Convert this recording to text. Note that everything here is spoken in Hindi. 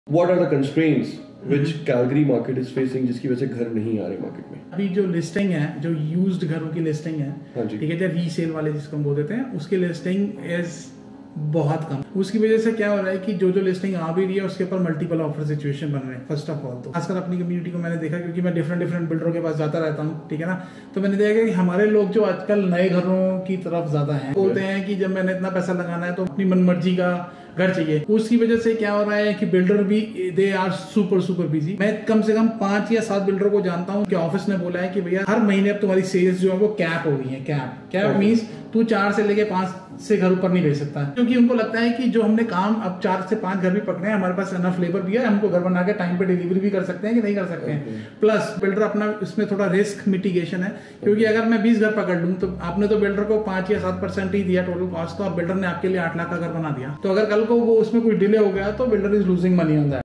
What are the constraints which Calgary market is facing जिसकी वजह से घर नहीं आ रहे मार्केट में? अभी जो लिस्टिंग है, जो यूज्ड घरों की लिस्टिंग है, ठीक है, जो रीसेल वाले जिसको हम बोल देते हैं, उसकी लिस्टिंग इज बहुत कम। उसकी वजह से क्या हो रहा है कि जो जो लिस्टिंग आ भी रही है उसके ऊपर मल्टीपल ऑफर सिचुएशन बन रहे हैं। फर्स्ट ऑफ ऑल तो खासकर अपनी कम्युनिटी को मैंने देखा, क्योंकि मैं डिफरेंट बिल्डरों के पास जाता रहता हूँ, ठीक है ना, तो मैंने देखा कि हमारे लोग जो आजकल नए घरों की तरफ ज्यादा हैं, बोलते हैं कि जब मैंने इतना पैसा लगाना है तो अपनी मनमर्जी का घर चाहिए। उसकी वजह से क्या हो रहा है कि बिल्डर भी दे आर सुपर बिजी। मैं कम से कम 5 या 7 बिल्डरों को जानता हूँ कि ऑफिस ने बोला है कि भैया हर महीने अब तुम्हारी सेल्स जो है वो कैप हो गई है। कैप मींस तू 4 से लेके 5 से घर ऊपर नहीं भेज सकता, क्योंकि उनको लगता है कि जो हमने काम अब 4 से 5 घर भी पकड़े हैं, हमारे पास इनफ लेबर भी है, हमको घर बना के टाइम पे डिलीवरी भी कर सकते हैं कि नहीं कर सकते हैं। प्लस बिल्डर अपना इसमें थोड़ा रिस्क मिटिगेशन है, क्योंकि अगर मैं 20 घर पकड़ लूं तो आपने तो बिल्डर को 5 या 7% ही दिया टोटल कॉस्ट, तो अब बिल्डर ने आपके लिए 8 लाख का घर बना दिया, तो अगर कल को वो उसमें कोई डिले हो गया तो builder is losing money on that.